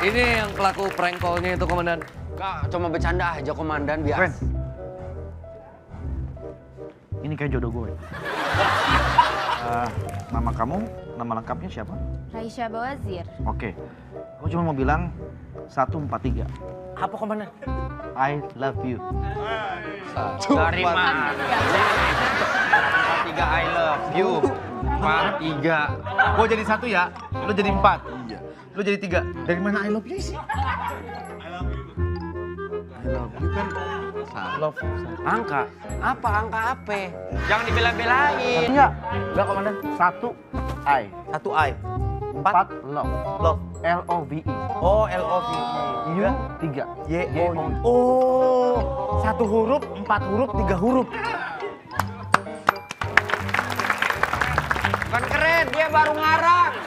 Ini yang pelaku prank call-nya itu, Komandan. Enggak, cuma bercanda aja, Komandan, biasa. Ren. Ini kayak jodoh gue. Nama kamu, nama lengkapnya siapa? Raisya Bawazir. Oke, aku cuma mau bilang 143. Apa, Komandan? I love you. Dari mana? 43 I love you. 43. Gue jadi 1 ya, lu jadi 4. Iya. Lu jadi 3. Dari mana I love you sih? I love you kan Love. Angka? Apa angka apa? Jangan dibela-belain. Enggak Komandan. 1 I. 1 I. 4 love. Love. L-O-V-E. Oh, L-O-V. U 3. Y-O-U. Oh, 1 huruf, 4 huruf, 3 huruf. Kan keren, dia baru ngarang.